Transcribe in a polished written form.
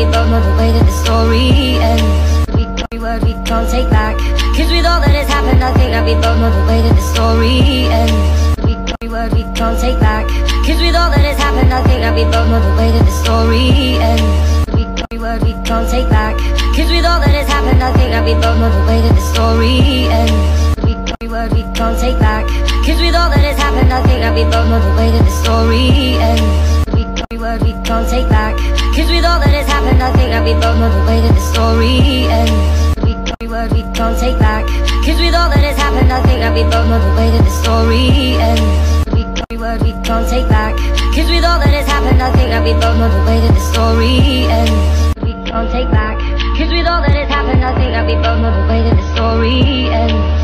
we both know the way that the story ends. Every word we can't take back, cause with all that has happened I think that we both know the way that the story ends. Every word we can't take back, cause with all that has happened I think that we both know the way that the story ends. Every word we can't take back, cause with all that has happened I think that we both know the way that the story ends. Every word we can't take back, cause with all that has happened I think that we both know the way that the story ends. Every word we can't take back, cause with all that has happened I think that we both know the way that the story ends. Every word we can't take back, cause with all that has happened I think that we both know the way that the story ends. Every word we can't take back, cause with all that has happened I think that we both know the way that the story ends. We can't take back, cause with all that has happened I think that we both know the way that the story ends.